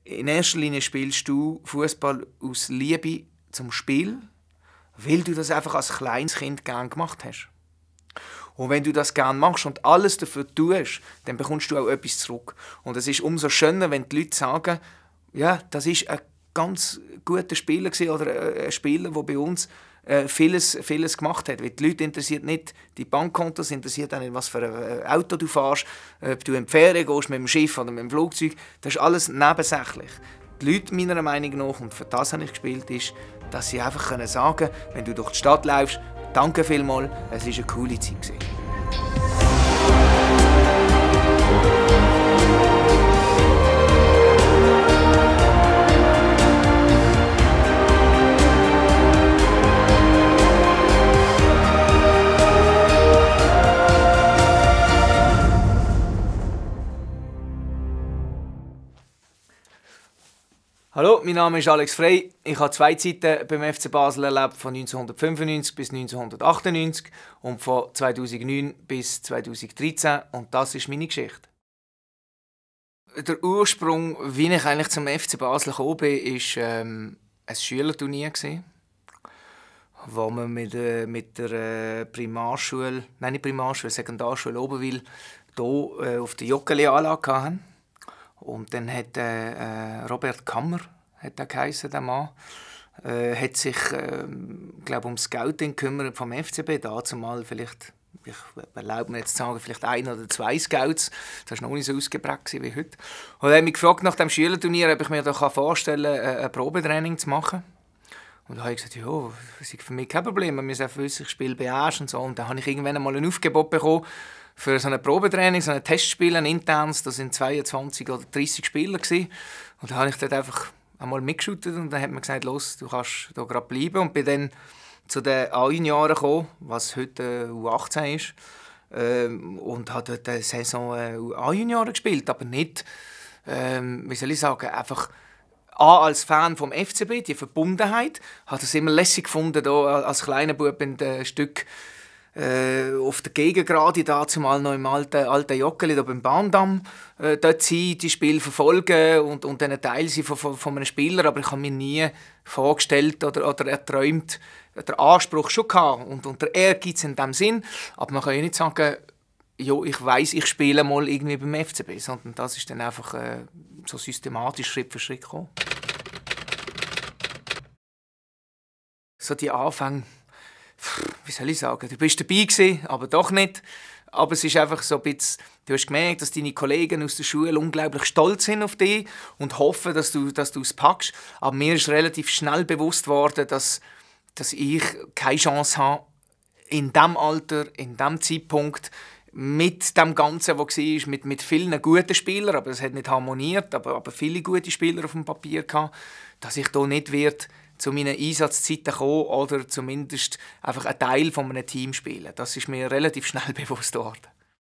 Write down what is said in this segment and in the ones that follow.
in erster Linie spielst du Fußball aus Liebe zum Spiel, weil du das einfach als kleines Kind gerne gemacht hast. Und wenn du das gerne machst und alles dafür tust, dann bekommst du auch etwas zurück. Und es ist umso schöner, wenn die Leute sagen, ja, das ist ein ganz guter Spieler oder ein Spieler, der bei uns vieles gemacht hat. Weil die Leute interessiert nicht die Bankkontos, interessiert auch nicht, was für ein Auto du fährst, ob du in die Ferien gehst, mit dem Schiff oder mit dem Flugzeug. Das ist alles nebensächlich. Die Leute, meiner Meinung nach, und für das habe ich gespielt, ist, dass sie einfach sagen können, wenn du durch die Stadt läufst, danke vielmals, es war eine coole Zeit. Hallo, mein Name ist Alex Frey. Ich habe 2 Zeiten beim FC Basel erlebt, von 1995 bis 1998 und von 2009 bis 2013. Und das ist meine Geschichte. Der Ursprung, wie ich eigentlich zum FC Basel gekommen bin, war ein Schülerturnier, wo wir mit der Primarschule, nein nicht Primarschule, Sekundarschule Oberwil hier auf der Joggeli-Anlage hatten. Und dann hat Robert Kammer, hat er geheissen, der Mann, hat sich glaube um Scouting gekümmert vom FCB. Dazumal vielleicht, ich erlaube mir jetzt zu sagen, vielleicht 1 oder 2 Scouts. Das war noch nicht so ausgeprägt wie heute. Und er hat mich gefragt nach dem Schülerturnier, ob ich mir da vorstellen kann, ein Probetraining zu machen. Und da habe ich gesagt, ja, das ist für mich kein Problem. Wir müssen einfach wissen, ich spiele beherrscht und so. Und dann habe ich irgendwann einmal ein Aufgebot bekommen, für so ein Probetraining, so ein Testspiel, ein internes, da waren 22 oder 30 Spieler gewesen. Und dann habe ich dort einfach einmal mitgeschaut und dann hat man gesagt, los, du kannst hier gerade bleiben. Und bin dann zu den A-Junioren gekommen, was heute U18 ist, und habe dort eine Saison A-Junioren gespielt, aber nicht, wie soll ich sagen, einfach als Fan vom FCB, die Verbundenheit, habe es immer lässig gefunden, da als kleiner Bub in ein Stück auf der Gegengrade, dazumal noch im alten Joggeli beim Bahndamm, dort sein, die Spiele verfolgen und dann ein Teil sein von einem Spieler, aber ich habe mir nie vorgestellt oder erträumt, der Anspruch schon gehabt und der Ehrgeiz in dem Sinn, aber man kann ja nicht sagen, ja, ich weiss, ich spiele mal irgendwie beim FCB, sondern das ist dann einfach so systematisch Schritt für Schritt gekommen. So die Anfänge, wie soll ich sagen, du bist dabei gewesen, aber doch nicht. Aber es ist einfach so ein bisschen, du hast gemerkt, dass deine Kollegen aus der Schule unglaublich stolz sind auf dich und hoffen, dass du es packst. Aber mir ist relativ schnell bewusst worden, dass ich keine Chance habe, in diesem Alter, in diesem Zeitpunkt, mit dem Ganzen, was war, mit vielen guten Spielern, aber es hat nicht harmoniert, aber viele gute Spieler auf dem Papier gehabt, dass ich hier nicht wird zu meinen Einsatzzeiten kommen oder zumindest einfach ein Teil von einem Team spielen. Das ist mir relativ schnell bewusst geworden.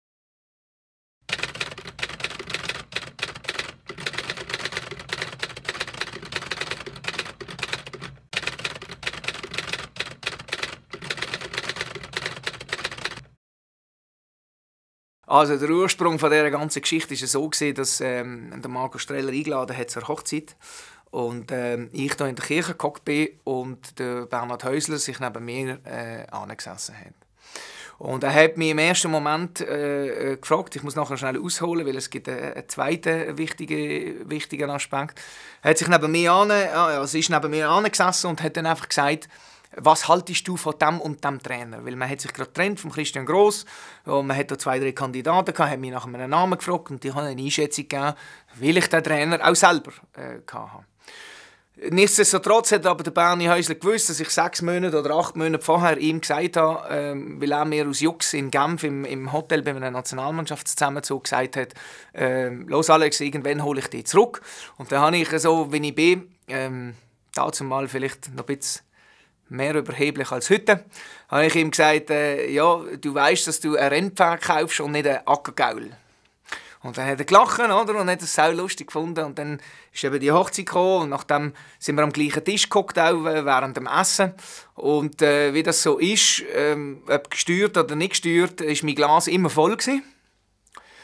Also der Ursprung von dieser ganzen Geschichte war so, dass der Marco Streller eingeladen hat zur Hochzeit. Und ich da in der Kirche gehockt bin und der Bernhard Häusler sich neben mir angesessen hat. Und er hat mich im ersten Moment gefragt, ich muss nachher schnell ausholen, weil es gibt einen zweiten wichtigen Aspekt. Er hat sich neben mir angesessen und hat dann einfach gesagt, was haltest du von dem und dem Trainer? Weil man hat sich gerade getrennt von Christian Gross und man hat da 2, 3 Kandidaten gehabt, hat mich nach einem Namen gefragt und ich habe eine Einschätzung gegeben, weil ich den Trainer auch selber hatte. Nichtsdestotrotz hat aber der Berni Häusler gewusst, dass ich 6 Monate oder 8 Monate vorher ihm gesagt habe, weil er mir aus Jux in Genf im Hotel bei einer Nationalmannschaftszusammenzug gesagt hat, «Los Alex, irgendwann hole ich dich zurück.» Und dann habe ich so, wie ich bin, dazu mal vielleicht noch ein bisschen mehr überheblich als heute, habe ich ihm gesagt, ja, du weißt, dass du ein Rennpferd kaufst und nicht ein Ackergaul. Und dann hat er gelacht, oder? Und hat es sehr lustig gefunden. Und dann ist eben die Hochzeit gekommen und nachdem sind wir am gleichen Tisch gehockt, auch während dem Essen. Und wie das so ist, ob gesteuert oder nicht gesteuert, ist mein Glas immer voll gewesen.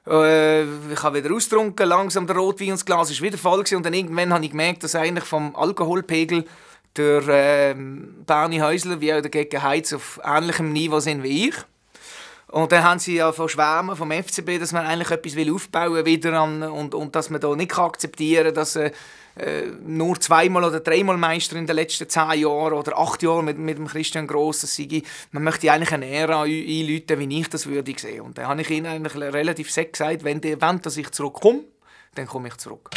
Ich habe wieder ausgetrunken, langsam der Rotwein und das Glas ist wieder voll gewesen. Und dann irgendwann habe ich gemerkt, dass eigentlich vom Alkoholpegel der Bernie Häusler wie auch der Gegen Heiz auf ähnlichem Niveau sind wie ich. Und dann haben sie ja von Schwärmen vom FCB, dass man eigentlich etwas aufbauen wieder und dass man da nicht akzeptieren kann, dass nur 2-mal oder 3-mal Meister in den letzten 10 Jahren oder 8 Jahren mit dem Christian Gross sei. Man möchte eigentlich eine Ära einläuten, wie ich das würde sehen. Und dann habe ich ihnen eigentlich relativ satt gesagt, wenn die wollen, dass ich zurückkomme, dann komme ich zurück.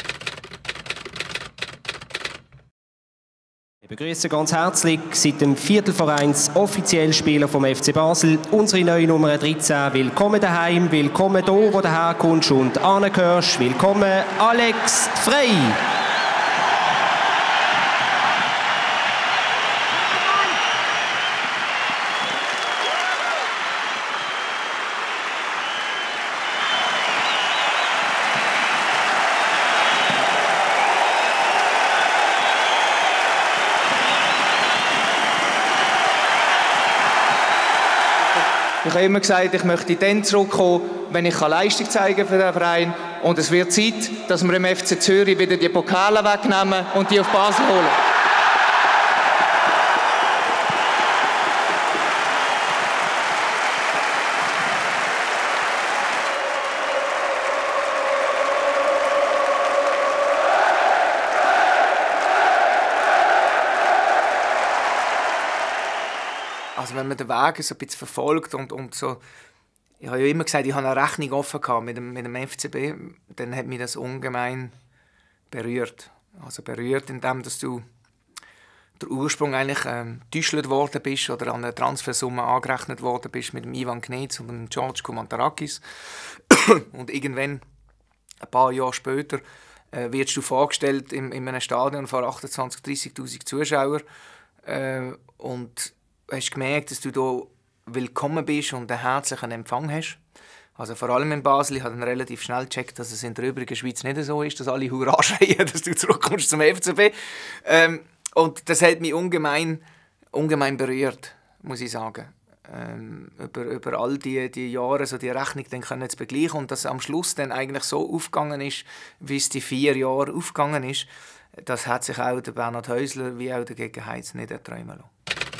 Ich begrüße ganz herzlich seit dem Viertelvereins offiziell Spieler vom FC Basel, unsere neue Nummer 13. Willkommen daheim, willkommen da, wo du herkommst und angehörst. Willkommen Alex Frey. Ich habe immer gesagt, ich möchte dann zurückkommen, wenn ich Leistung zeigen für den Verein. Und es wird Zeit, dass wir im FC Zürich wieder die Pokale wegnehmen und die auf Basel holen. Also wenn man den Weg so ein bisschen verfolgt und so, ich habe ja immer gesagt, ich habe eine Rechnung offen gehabt mit dem FCB, dann hat mich das ungemein berührt. Also berührt, indem dass du der Ursprung eigentlich getäuscht worden bist oder an eine Transfersumme angerechnet worden bist mit dem Ivan Gnetz und dem George Koumantarakis. Und irgendwann, ein paar Jahre später, wirst du vorgestellt in einem Stadion vor 28.000, 30.000 Zuschauern und hast gemerkt, dass du hier willkommen bist und einen herzlichen Empfang hast. Also vor allem in Basel, ich habe dann relativ schnell gecheckt, dass es in der übrigen Schweiz nicht so ist, dass alle Hurra schreien, dass du zurückkommst zum FCB. Und das hat mich ungemein berührt, muss ich sagen. Über all die Jahre so die Rechnung dann können zu begleichen und dass es am Schluss dann eigentlich so aufgegangen ist, wie es die 4 Jahre aufgegangen ist, das hat sich auch der Bernhard Häusler wie auch der Gegen Heiz nicht erträumen lassen.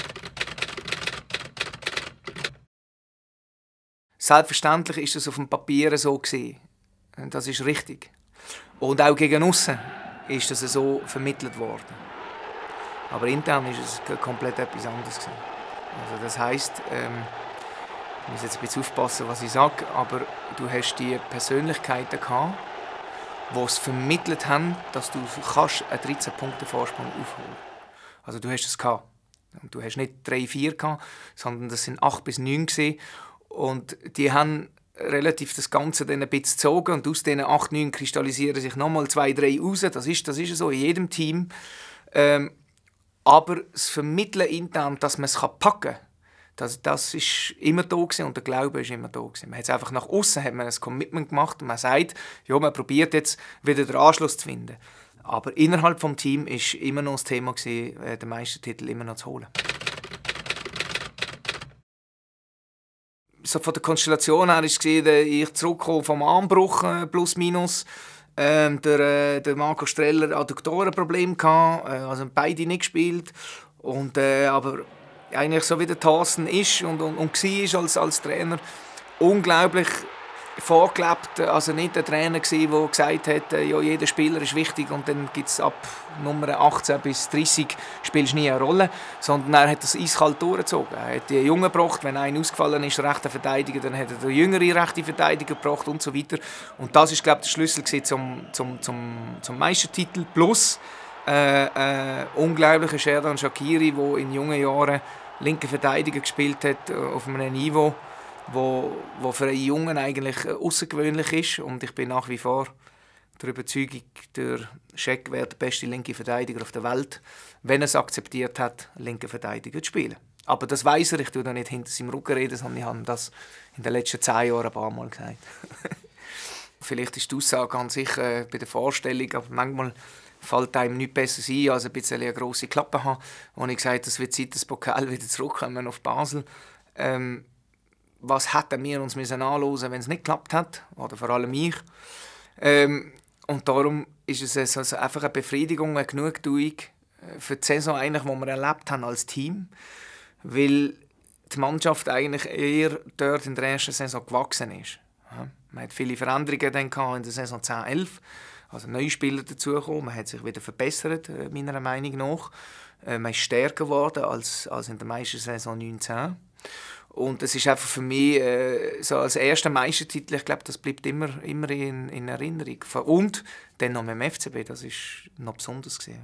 Selbstverständlich ist das auf dem Papier so gewesen. Das ist richtig. Und auch gegen aussen ist das so vermittelt worden. Aber intern ist es komplett etwas anderes gewesen. Also das heisst, ich muss jetzt ein bisschen aufpassen, was ich sage, aber du hast die Persönlichkeiten gehabt, die es vermittelt haben, dass du einen 13-Punkte-Vorsprung aufholen kannst. Also du hast es gehabt. Und du hast nicht 3-4 gehabt, sondern das sind 8 bis 9 gewesen. Und die haben relativ das Ganze dann ein bisschen gezogen und aus diesen 8, 9 kristallisieren sich nochmal 2, 3 raus. Das ist so in jedem Team. Aber das Vermitteln intern, dass man es packen kann, das ist immer da gewesen und der Glaube ist immer da gewesen. Man hat es einfach nach außen hat man ein Commitment gemacht und man sagt, ja, man probiert jetzt wieder den Anschluss zu finden. Aber innerhalb des Teams war immer noch das Thema gewesen, den Meistertitel immer noch zu holen. So von der Konstellation her war es, ich zurückkomme vom Armbruch plus minus. Der Marco Streller hatte Adduktorenprobleme, also beide nicht gespielt. Und, aber eigentlich so wie der Thorsten ist und war als Trainer, unglaublich vorgelebt. Also nicht der Trainer der gesagt hat, ja, jeder Spieler ist wichtig und dann gibt es ab Nummer 18 bis 30 spielst nie eine Rolle, sondern er hat das eiskalt durchgezogen. Er hat die Jungen gebracht, wenn einer ausgefallen ist, rechter Verteidiger, dann hat er den jüngeren rechten Verteidiger gebracht und so weiter. Und das ist, glaube ich, der Schlüssel zum Meistertitel. Plus unglaublicher Sherdan Shaqiri, der in jungen Jahren linken Verteidiger gespielt hat, auf einem Niveau, wo für einen Jungen eigentlich außergewöhnlich ist. Und ich bin nach wie vor der Überzeugung, der Scheck wäre der beste linke Verteidiger auf der Welt, wenn er es akzeptiert hat, linke Verteidiger zu spielen. Aber das weiss er, ich tue da nicht hinter seinem Rücken reden, sondern ich habe das in den letzten 10 Jahren ein paar Mal gesagt. Vielleicht ist die Aussage an sich bei der Vorstellung, aber manchmal fällt einem nichts Besseres ein, als ein bisschen eine grosse Klappe haben. Und ich gesagt, es wird Zeit, das Pokal wieder zurückkommen auf Basel. was hätten wir uns anhören, wenn es nicht geklappt hat, oder vor allem ich. Und darum ist es also einfach eine Befriedigung, eine Genugtuung für die Saison, eigentlich, die wir erlebt haben als Team, weil die Mannschaft eigentlich eher dort in der ersten Saison gewachsen ist. Ja. Man hat viele Veränderungen dann in der Saison 10-11, also neue Spieler dazugekommen, man hat sich wieder verbessert, meiner Meinung nach. Man ist stärker geworden als in der Meistersaison 19. Und es ist einfach für mich so als erster Meistertitel, ich glaube, das bleibt immer in Erinnerung. Und dann noch mit dem FCB, das war noch besonders gewesen.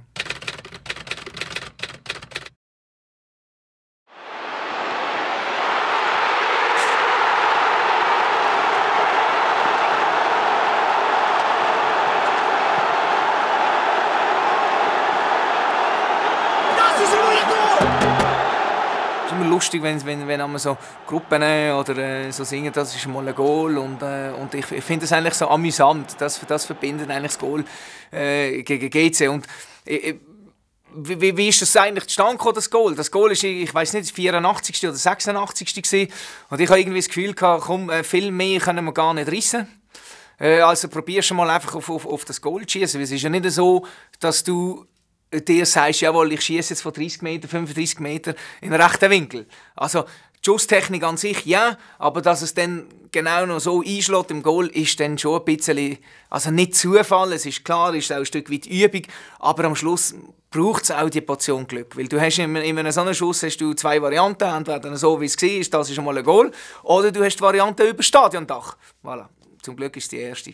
Lustig, wenn man so Gruppen oder so singen, das ist mal ein Goal und ich finde das eigentlich so amüsant, das verbindet eigentlich das Goal gegen GC und wie ist das eigentlich zustande gekommen, das Goal? Das Goal ist, ich weiß nicht, 84. oder 86. gewesen. Und ich habe irgendwie das Gefühl gehabt, komm, viel mehr können wir gar nicht reissen. Also probierst du mal einfach auf das Goal zu schießen. Es ist ja nicht so, dass du dir sagst, jawohl, ich schieße jetzt von 30 Meter, 35 Meter in den rechten Winkel. Also die Schusstechnik an sich, ja, aber dass es dann genau noch so einschlägt im Goal, ist dann schon ein bisschen, also nicht Zufall, es ist klar, es ist auch ein Stück weit Übung, aber am Schluss braucht es auch die Portion Glück, weil du hast in einem so einem Schuss hast du zwei Varianten, entweder so wie es war, das ist einmal ein Goal, oder du hast die Variante über das Stadiondach. Voilà. Zum Glück war es die erste.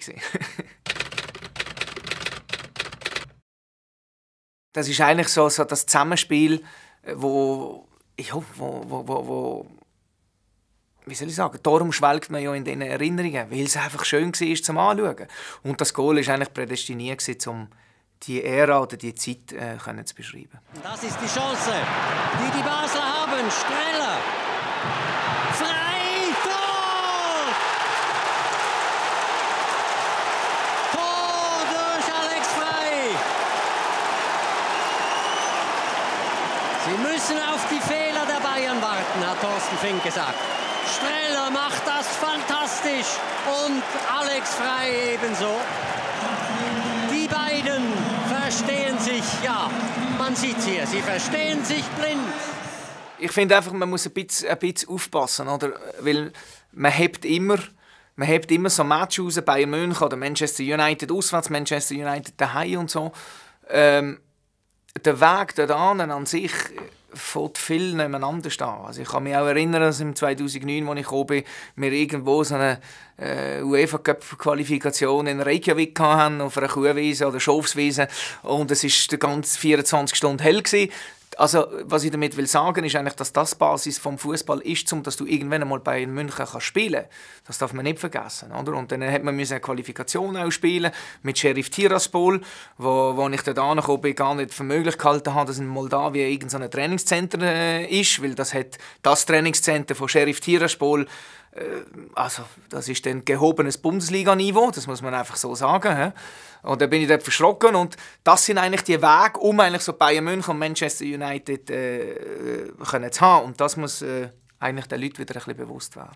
Das ist eigentlich so das Zusammenspiel, wo wie soll ich sagen, darum schwelgt man ja in diesen Erinnerungen, weil es einfach schön war zum Anschauen. Und das Goal war eigentlich prädestiniert, um die Ära oder die Zeit zu beschreiben. Das ist die Chance, die die Basler haben. Streller. Frei, Tor! Tor durch Alex Frei. Sie müssen auf die Fehler der Bayern warten, hat Thorsten Fink gesagt. Streller macht das fantastisch und Alex Frei ebenso. Die beiden verstehen sich, ja, man sieht es hier, sie verstehen sich blind. Ich finde einfach, man muss ein bisschen aufpassen, oder? Weil man hebt immer so Matches raus, Bayern München oder Manchester United auswärts, Manchester United daheim und so. Der Weg dorthin an sich fängt viel nebeneinander stehen. Also ich kann mich auch erinnern, dass im 2009, als ich gekommen bin, wir irgendwo so eine UEFA-Cup-Qualifikation in Reykjavik hatten, auf einer Kuhwiese oder Schafswiese, und es war die ganze 24 Stunden hell gewesen. Also, was ich damit will sagen, ist eigentlich, dass das die Basis vom Fußball ist, dass du irgendwann einmal bei München spielen kannst. Das darf man nicht vergessen, oder? Und dann hat man eine Qualifikation auch spielen mit Sheriff Tiraspol, wo ich dort angekommen bin, gar nicht für möglich gehalten habe, dass in Moldawien irgendein Trainingszentrum ist, weil das Trainingszentrum von Sheriff Tiraspol, also das ist dann gehobenes Bundesliga-Niveau, das muss man einfach so sagen. He? Und dann bin ich dort verschrocken, und das sind eigentlich die Wege, um eigentlich so Bayern München und Manchester United können zu haben. Und das muss eigentlich den Leuten wieder ein bisschen bewusst werden.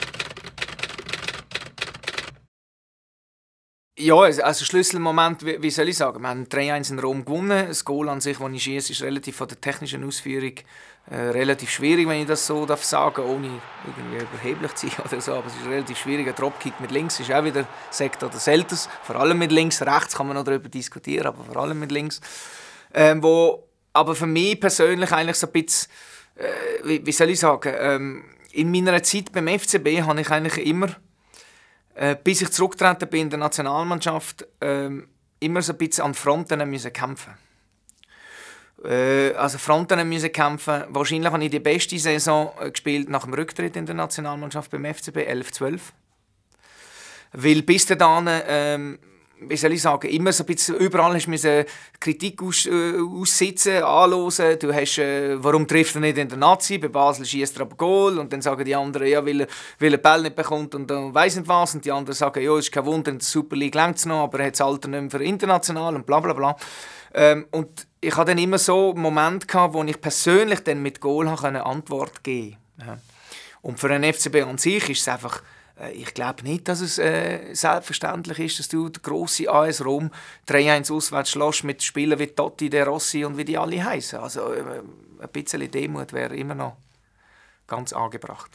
Ja, also Schlüsselmoment, wie soll ich sagen, wir haben 3-1 in Rom gewonnen. Das Goal an sich, das ich schieße, ist relativ von der technischen Ausführung relativ schwierig, wenn ich das so sagen darf, ohne irgendwie überheblich zu sein oder so. Aber es ist relativ schwierig. Ein Dropkick mit links ist auch wieder Sekt oder Selters. Vor allem mit links. Rechts kann man noch darüber diskutieren, aber vor allem mit links. Wo aber für mich persönlich eigentlich so ein bisschen, wie soll ich sagen, in meiner Zeit beim FCB habe ich eigentlich immer, bis ich zurückgetreten bin in der Nationalmannschaft, immer so ein bisschen an Fronten müssen kämpfen. Also Fronten müssen kämpfen. Wahrscheinlich habe ich die beste Saison gespielt nach dem Rücktritt in der Nationalmannschaft beim FCB, 11-12. Weil bis dahin, wie soll ich sagen, immer so ein bisschen überall hast du Kritik aussitzen, anhören. Du hast, warum trifft er nicht in der Nazi? Bei Basel schießt er aber Goal. Und dann sagen die anderen, ja, weil er Ball nicht bekommt und weiss nicht was. Und die anderen sagen, ja, es ist kein Wunder, in der Super League reicht es noch, aber er hat das Alter nicht mehr für international und bla bla bla. Und ich hatte dann immer so einen Moment, wo ich persönlich dann mit Goal eine Antwort geben konnte. Und für den FCB an sich ist es einfach, ich glaube nicht, dass es selbstverständlich ist, dass du den grossen AS Rom 3-1 auswärts schlägst mit Spielern wie Totti, De Rossi und wie die alle heißen. Also ein bisschen Demut wäre immer noch ganz angebracht.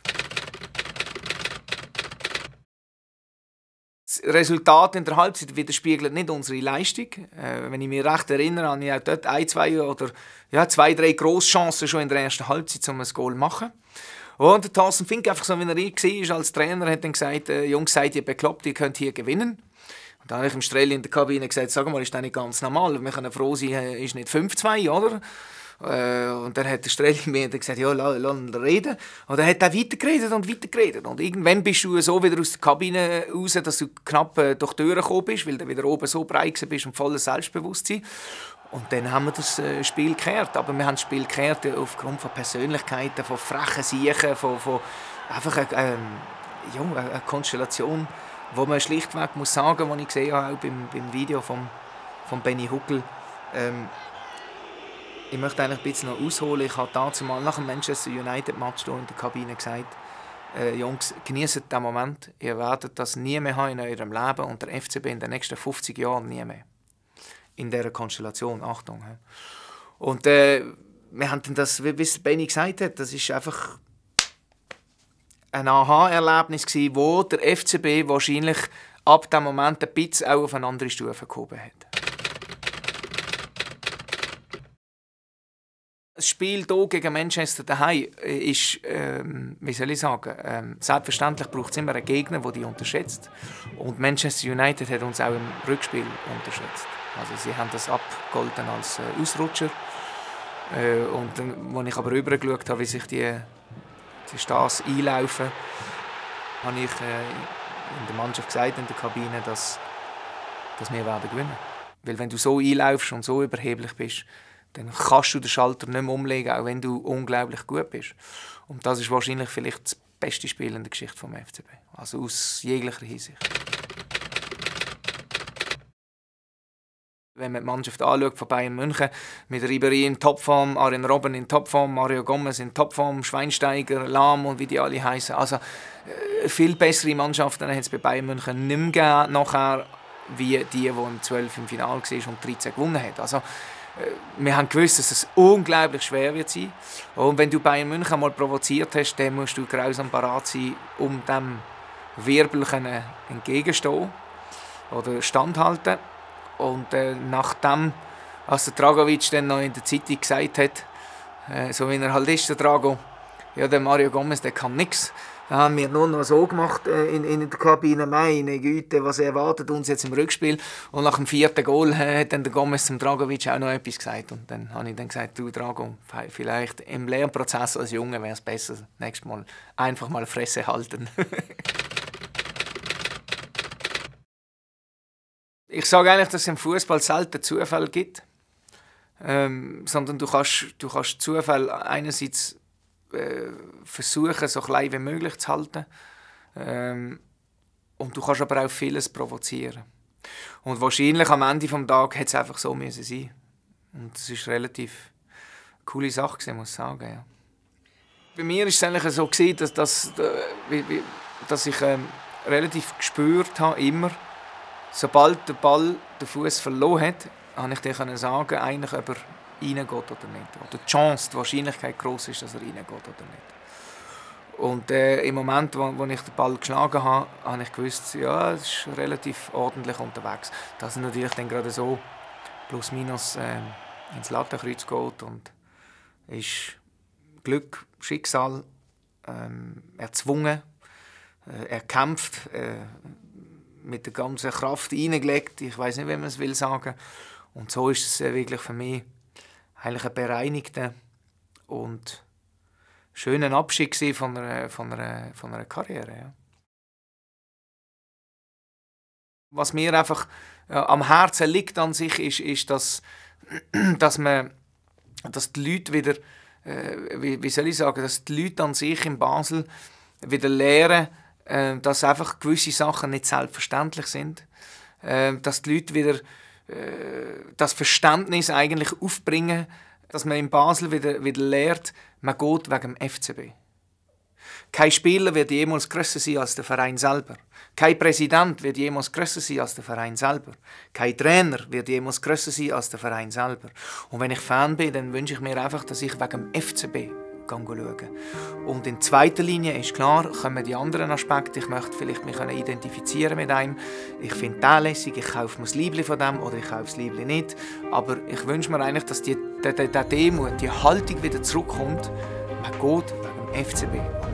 Das Resultat in der Halbzeit widerspiegelt nicht unsere Leistung. Wenn ich mich recht erinnere, habe ich auch dort zwei, drei Grosschancen schon in der ersten Halbzeit, um ein Goal zu machen. Und der Thorsten Fink, einfach so wie er war als Trainer, hat dann gesagt, Jungs, seid ihr bekloppt, ihr könnt hier gewinnen. Und dann habe ich im Strelli in der Kabine gesagt, sag mal, ist das nicht ganz normal? Wir können froh sein, ist nicht 5-2, oder? Und dann hat der Strelli mir gesagt, ja, lass ihn reden. Und dann hat er weitergeredet. Und irgendwann bist du so wieder aus der Kabine raus, dass du knapp durch die Tür gekommen bist, weil du wieder oben so breit bist und volles Selbstbewusstsein. Und dann haben wir das Spiel gekehrt. Aber wir haben das Spiel gekehrt aufgrund von Persönlichkeiten, von frechen Siechen, von einfach eine Konstellation, wo man schlichtweg muss sagen, was ich gesehen habe, auch beim Video von Benny Huckel. Ich möchte eigentlich ein bisschen noch ausholen. Ich habe dazu mal nach dem Manchester United-Match in der Kabine gesagt, Jungs, genießt den Moment. Ihr werdet das nie mehr haben in eurem Leben und der FCB in den nächsten 50 Jahren nie mehr. In dieser Konstellation, Achtung. Und wir haben dann das, wie es Benny gesagt hat, das ist einfach ein Aha-Erlebnis gewesen, wo der FCB wahrscheinlich ab dem Moment ein bisschen auch auf eine andere Stufe gehoben hat. Das Spiel hier gegen Manchester daheim ist, wie soll ich sagen, selbstverständlich braucht es immer einen Gegner, der die unterschätzt. Und Manchester United hat uns auch im Rückspiel unterschätzt. Also sie haben das abgegolten als Ausrutscher. Und dann, als ich aber rübergeschaut habe, wie sich die Stars einlaufen, habe ich in der Mannschaft gesagt, in der Kabine, dass wir werden gewinnen. Weil wenn du so einlaufst und so überheblich bist, dann kannst du den Schalter nicht mehr umlegen, auch wenn du unglaublich gut bist. Und das ist wahrscheinlich vielleicht das beste Spiel in der Geschichte des FCB. Also aus jeglicher Hinsicht. Wenn man die Mannschaft anschaut von Bayern München, mit Ribéry in Topform, Arjen Robben in Topform, Mario Gomez in Topform, Schweinsteiger, Lahm und wie die alle heißen. Also viel bessere Mannschaften hat es bei Bayern München nicht mehr gegeben, nachher, wie die 12 im Finale war und 13 gewonnen hat. Also, wir haben gewusst, dass es unglaublich schwer wird sein. Und wenn du Bayern München einmal provoziert hast, dann musst du grausam parat sein, um dem Wirbel entgegenstehen oder standhalten. Und nachdem, als der Dragovic dann noch in der Zeitung gesagt hat, so wie er halt ist, der Drago, ja, der Mario Gomez, der kann nichts. Da haben wir nur noch so gemacht in der Kabine, meine Güte, was erwartet uns jetzt im Rückspiel. Und nach dem 4. Goal hat dann der Gomez zum Dragovic auch noch etwas gesagt. Und dann habe ich dann gesagt, du Drago, vielleicht im Lernprozess als Junge wäre es besser, nächstes Mal einfach mal Fresse halten. Ich sage eigentlich, dass es im Fußball selten Zufälle gibt, sondern du kannst Zufälle einerseits versuchen, so klein wie möglich zu halten, und du kannst aber auch vieles provozieren. Und wahrscheinlich am Ende des Tages hätte es einfach so müssen sein. Und das ist eine relativ coole Sache, muss ich sagen. Ja. Bei mir war es eigentlich so, dass ich relativ gespürt habe, immer, sobald der Ball den Fuß verloren hat, konnte ich dir sagen, eigentlich, ob er reingeht oder nicht. Oder die Chance, die Wahrscheinlichkeit gross ist, dass er reingeht oder nicht. Und im Moment, wo ich den Ball geschlagen habe, habe ich gewusst, ja, es ist relativ ordentlich unterwegs. Dass er natürlich dann gerade so plus minus ins Lattenkreuz geht und ist Glück, Schicksal, erzwungen, er kämpft, mit der ganzen Kraft reingelegt, ich weiß nicht, wie man es will sagen. Und so ist es wirklich für mich eigentlich ein bereinigter und schöner Abschied von einer Karriere. Ja. Was mir einfach am Herzen liegt an sich, ist dass die Leute wieder, wie soll ich sagen, dass die Leute an sich in Basel wieder lernen, dass einfach gewisse Sachen nicht selbstverständlich sind. Dass die Leute wieder das Verständnis eigentlich aufbringen, dass man in Basel wieder lernt, man geht wegen dem FCB. Kein Spieler wird jemals grösser sein als der Verein selber. Kein Präsident wird jemals grösser sein als der Verein selber. Kein Trainer wird jemals grösser sein als der Verein selber. Und wenn ich Fan bin, dann wünsche ich mir einfach, dass ich wegen dem FCB schauen. Und in zweiter Linie ist klar, kommen die anderen Aspekte. Ich möchte vielleicht mich identifizieren mit einem. Ich finde den lässig, ich kaufe mir das Liebli von dem oder ich kaufe das Liebli nicht. Aber ich wünsche mir eigentlich, dass die Demut, die Haltung wieder zurückkommt. Man geht wegen dem FCB.